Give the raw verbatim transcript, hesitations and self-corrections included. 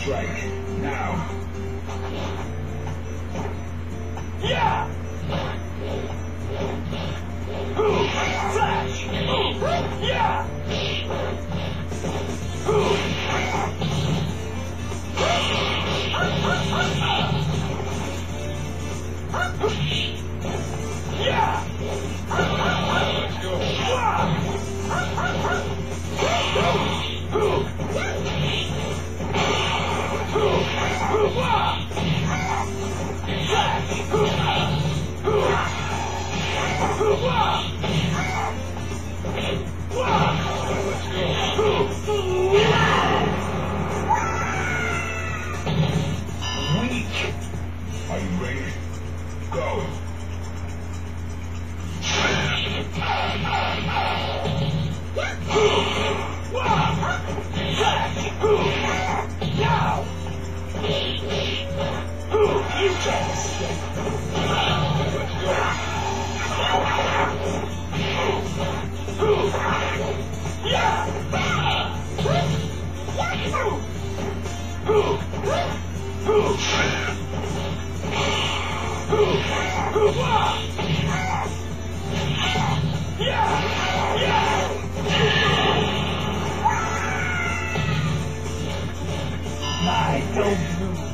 strike. Now. Yeah! Ooh, flash! Yeah! Ooh. Yeah! Let's go. Weak. Are you ready? Go. Now! You can't escape. Let's go. Yeah! I don't lose.